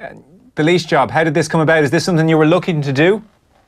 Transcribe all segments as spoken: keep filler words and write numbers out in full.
The Laois job, how did this come about? Is this something you were looking to do?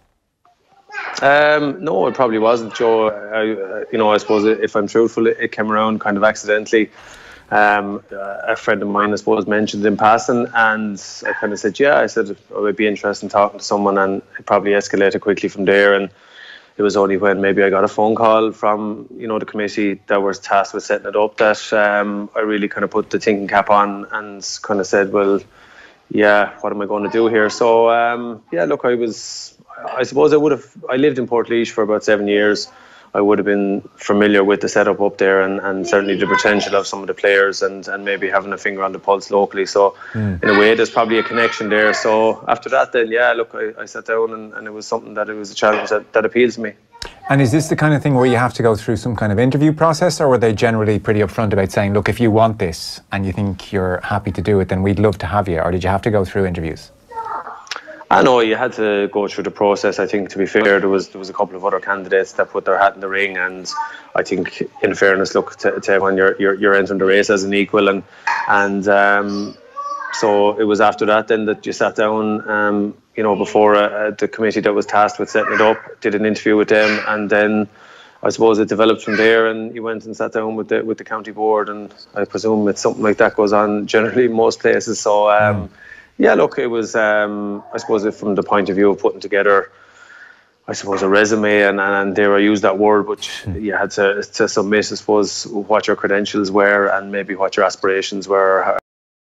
Um, no, it probably wasn't, Joe. I, you know, I suppose if I'm truthful, it came around kind of accidentally. Um, a friend of mine, I suppose, mentioned it in passing, and I kind of said, yeah, I said I would be interested in talking to someone, and it probably escalated quickly from there. And it was only when maybe I got a phone call from, you know, the committee that was tasked with setting it up that um, I really kind of put the thinking cap on and kind of said, well, yeah, what am I going to do here? So, um, yeah, look, I was, I suppose I would have, I lived in Portlaoise for about seven years. I would have been familiar with the setup up there and, and certainly the potential of some of the players and, and maybe having a finger on the pulse locally. So mm. in a way, there's probably a connection there. So after that, then, yeah, look, I, I sat down and, and it was something that it was a challenge that, that appeals to me. And is this the kind of thing where you have to go through some kind of interview process, or were they generally pretty upfront about saying, look, if you want this and you think you're happy to do it, then we'd love to have you? Or did you have to go through interviews? I know you had to go through the process. I think, to be fair, there was there was a couple of other candidates that put their hat in the ring, and I think, in fairness, look, to, to when you're, you're you're entering the race as an equal, and and um, so it was after that then that you sat down, um, you know, before uh, the committee that was tasked with setting it up, did an interview with them, and then I suppose it developed from there, and you went and sat down with the with the county board, and I presume it's something like that goes on generally in most places. So. Um, mm. Yeah, look, it was, um, I suppose, from the point of view of putting together, I suppose, a resume, and, and dare I use that word, but you had to, to submit, I suppose, what your credentials were and maybe what your aspirations were. I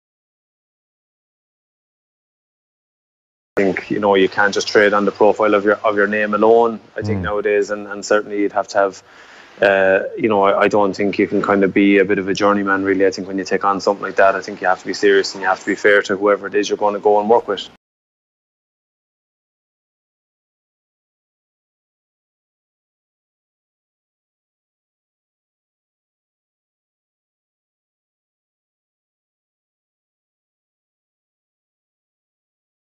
think, you know, you can't just trade on the profile of your of your name alone, I think, mm. nowadays, and, and certainly you'd have to have, Uh, you know, I, I don't think you can kind of be a bit of a journeyman, really. I think when you take on something like that, I think you have to be serious and you have to be fair to whoever it is you're going to go and work with.